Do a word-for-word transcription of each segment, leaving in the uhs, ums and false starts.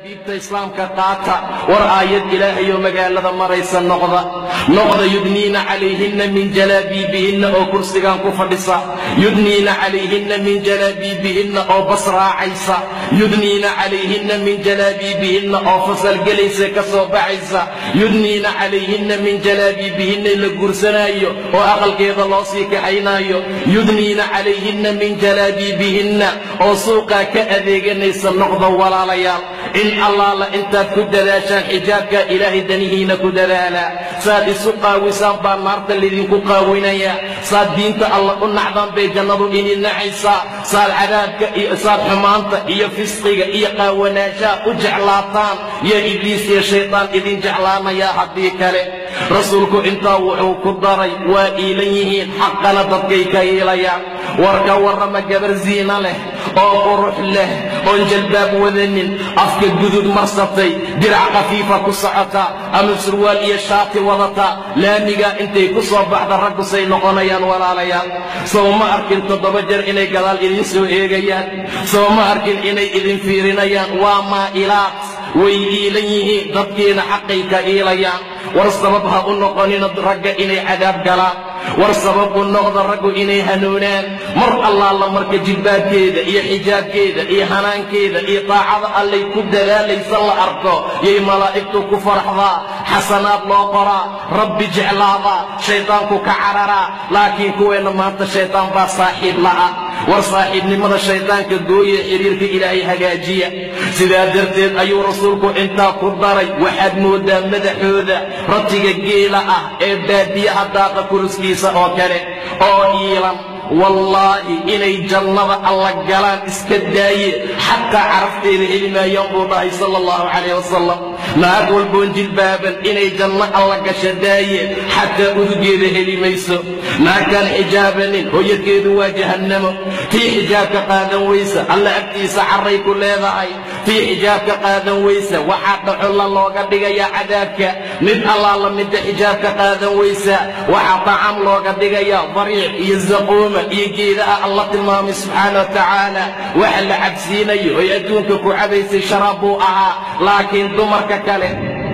jalaabibta islaamka qaata war aayad ilaahay oo magaalada maraysa noqda noqda yudniina calayhinna min jalaabibihinna oo kursigan ku fadhisa yudniina calayhinna min jalaabibihinna oo bas raacaysa yudniina calayhinna min jalaabibihinna oo fasal gelaysa ka soo baxaysa yudniina calayhinna min jalaabibihinna la guursanaayo oo aqalkeeda loo sii kaxaynaayo yudniina calayhinna min jalaabibihinna oo suuqa ka adeeganaysa noqda walaalayaal in allaala intaad ku dadaashaan xijaabka ilaahay danihiina ku dadaala saad isu qaawisaan baa naarta lidinku qaawinaya saad diinta alla u nacdaan bay jannadu idin nacaysaa saad cadaabka iyo saad xumaanta iyo fisqiga iyo qaawanaashaa u jeclaataan yaa ibliis iyo shaytaan idin jeclaanayaa haddii kale rasuulku intaa wuxuu ku daray waa iilan yihiin xaqana dadkay ka iilayaan war ka warrama gabar ziina leh oo qurux leh oon jalbaab wadanin afka gudud marsatay dirac khafiifa ku socota ama surwaal iyo shaati wadata laamiga intay ku soo baxda raggu say noqonayaan walaalayaal soo ma arkin toddoba jeer inay gadaal idin soo eegayaan soo ma arkin inay idin fiirinayaan waa maa'ilaad way iilan yihiin dadkiina xaqay ka iilayaan war sabab ha u noqonina ragga inay cadaab galaan war sabab u noqda raggu inay hanuunaan mar allaala marka jilbaabkeeda iyo xijaabkeeda iyo hanaankeeda iyo taacada allay ku dadaalaysa la arko yay malaa'igtu ku faraxdaa xasanaad loo qoraa rabbi jeclaadaa shaydaanku ka cararaa laakiin kuweenna maanta shaydaan baa saaxiib la'a war saaxiibnimada shaydaanka gooye xiriirka ilaahay hagaajiya sidaa darteed ayuu rasuulku intaa ku daray waxaad moodaa madaxooda ratiga geela ah ee baadiyaha daaqa kuruskiisa oo kale oo iilan wallaahi inay jannada alla galaan iska daaye xataa carafteeda heli maayaan buu dhahay sala allahu calayh wasalam naag walboon jilbaaban inay janno alla gasha daaye xataa udugeeda heli mayso naagtaan xijaabanin hooyadkeedu waa jahannamo tii xijaabka qaadan weysa alla agtiisa carray ku leedahay tii xijaabka qaadan weysa waxaa dhaxulla looga dhigayaa cadaabka mid allaala midda xijaabka qaadan weysa waxaa tacaam looga dhigayaa dariic iyo zaquuma iyo geedaha alla tilmaamay subxaana wa tacaala waxa la cabsiinayo oy adduunka ku cabaysay sharaab buu ahaa laakiin dumarka kale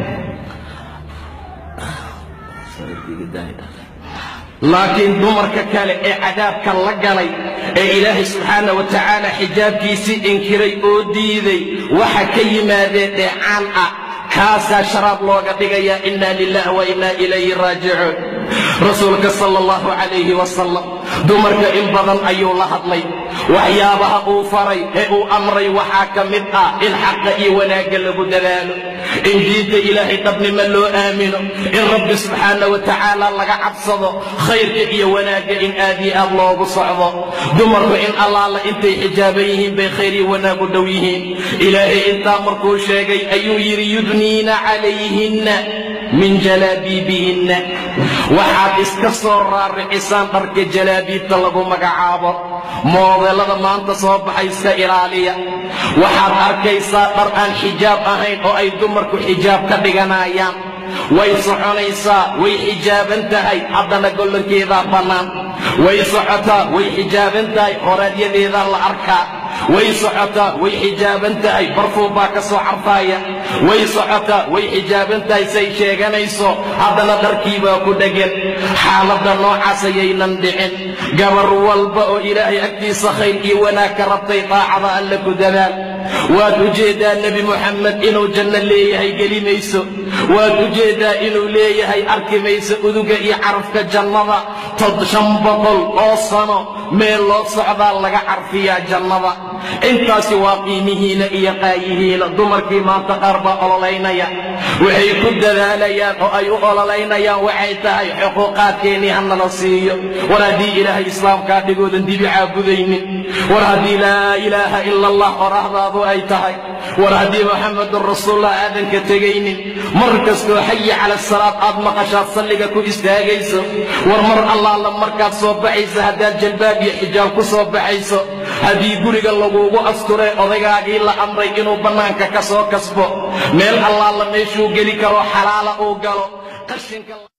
laakiin dumarka kale ee cadaabka la galay ee ilaahay subxaana wa tacaala xijaabkiisii inkiray oo diiday waxa ka yimaadeen dheecaan ah kaasaa sharaab looga dhigayaa inna lillahi wa inna ilayhi raajicuun rasuulka sala allahu calayhi wasalam dumarka in badan ayuu la hadlay waxyaabaha uu faray ee uu amray waxaa ka mid ah in xaqa iyo wanaagga lagu dadaalo in diinta ilaahay dhabnimo loo aamino in rabbi subxaana wa tacaala laga cabsado khayrka iyo wanaagga in aad iyo aad loogu socdo dumarku in allaala intay xijaaban yihiin bay khayr iyo wanaag u dhow yihiin ilaahay intaa markuu sheegay ayuu yidhi yudniina calayhinna min jalaabibihinna waxaad iska soo raaricisaan dharka jalaabiibta lagu magacaabo moodelada maanta soo baxay iska ilaaliya waxaad arkaysaa dhar aan xijaab ahayn oo ay dumarku xijaab ka dhiganayaan way soconaysaa way xijaaban tahay haddana gollankeedaa bannaan way socotaa way xijaaban tahay horaadyadeedaa la arkaa way socotaa way xijaaban tahay barfuun baa ka soo carfaaya way socotaa way xijaaban tahay say sheeganayso haddana dharkiibaa ku dheggan xaaladda noocaas ayaynan dhicin gabar walba oo ilaahay agtiisa khayr iyo wanaag ka rabtay daacada alle ku dadaal waad ujeeddaa nebi moxamed inuu janno leeyahay geli mayso waad ujeeddaa inuu leeyahay arki mayso uduga iyo carafka jannada tod shan boqol oo sano meel loo socdaa laga carfiyaa jannada intaasi waa qiimihiina iyo qaayihiina dumarkii maanta qaar baa ololaynaya waxay ku dadaalayaan oo ay u ololaynayaan waxay tahay xuquuqaadkeennii hanala siiyo war haddii ilaahay islaamkaa dhigoodan dibi caabudaynin war haddii laa ilaaha ila allah qorahdaadu ay tahay war haddii moxamedun rasuulullah aadan ka tegaynin mar kastoo xayi cala salaad aad maqashaad salliga ku istaagayso war mar allaala markaad soo baxayso haddaad jalbaab iyo xijaab ku soo baxayso haddii guriga laguugu asturee odaygaagii la amray inuu bannaanka ka soo kasbo meel allaala meeshuu geli karo xalaala uu galo qashinka